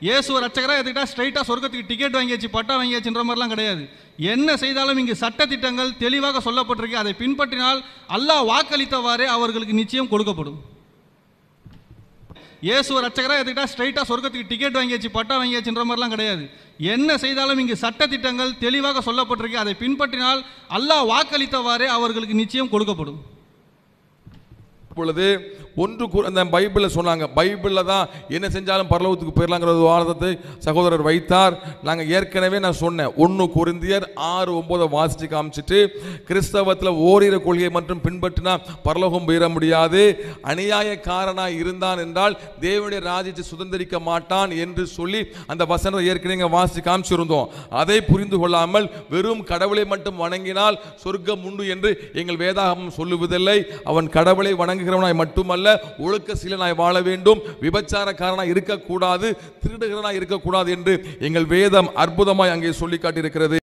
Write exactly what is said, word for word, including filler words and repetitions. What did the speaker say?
இயேசுவை ரட்சகராக எடுத்துக்கிட்டா ஸ்ட்ரைட்டாக சொர்க்கத்துக்கு டிக்கெட் வாங்கியாச்சு பட்டா வாங்கியாச்சுன்ற மாதிரிலாம் கிடையாது. என்ன செய்தாலும் இங்கு சட்டத்திட்டங்கள் தெளிவாக சொல்லப்பட்டிருக்கு. அதை பின்பற்றினால் அல்லாஹ் வாக்களித்தவாறே அவர்களுக்கு நிச்சயம் கொடுக்கப்படும். இயேசுவை ரட்சகராக எடுத்துக்கிட்டா ஸ்ட்ரைட்டாக சொர்க்கத்துக்கு டிக்கெட் வாங்கியாச்சு பட்டா வாங்கியாச்சுன்ற மாதிரிலாம் கிடையாது. என்ன செய்தாலும் இங்கு சட்டத்திட்டங்கள் தெளிவாக சொல்லப்பட்டிருக்கு. அதை பின்பற்றினால் அல்லாஹ் வாக்களித்தவாறே அவர்களுக்கு நிச்சயம் கொடுக்கப்படும். பொழுது ஒன்று அந்த பைபிளில் சொன்னாங்க, பைபிளில் தான் என்ன செஞ்சாலும் பரலோகத்துக்கு போயிடலாங்கிற வாதத்தை சகோதரர் வைத்தார். நாங்கள் ஏற்கனவே நான் சொன்னேன், ஒன்று கொரிந்தியர் ஆறு ஒன்பதை வாசித்து காமிச்சிட்டு கிறிஸ்தவத்தில் ஓரிரு கொள்கையை மற்றும் பின்பற்றினா பரலோகம் போயிட முடியாது, அநியாயக்காரனாக இருந்தான் என்றால் தேவனுடைய ராஜ்யத்தை சுதந்திரிக்க மாட்டான் என்று சொல்லி அந்த வசனத்தை ஏற்கனவே வாசித்து காமிச்சிருந்தோம். அதை புரிந்து கொள்ளாமல் வெறும் கடவுளை மட்டும் வணங்கினால் சொர்க்கம் உண்டு என்று எங்கள் வேதாகமம் சொல்லுவதில்லை. அவன் கடவுளை வணங்குகிறவனாய் மட்டுமல்ல, ஒழுக்க சீலனாய் வாழ வேண்டும், விபச்சாரக்காரனாய் இருக்கக்கூடாது, திருடுகிறனாய் இருக்கக்கூடாது என்று எங்கள் வேதம் அற்புதமாய் அங்கே சொல்லி காட்டியிருக்கிறது.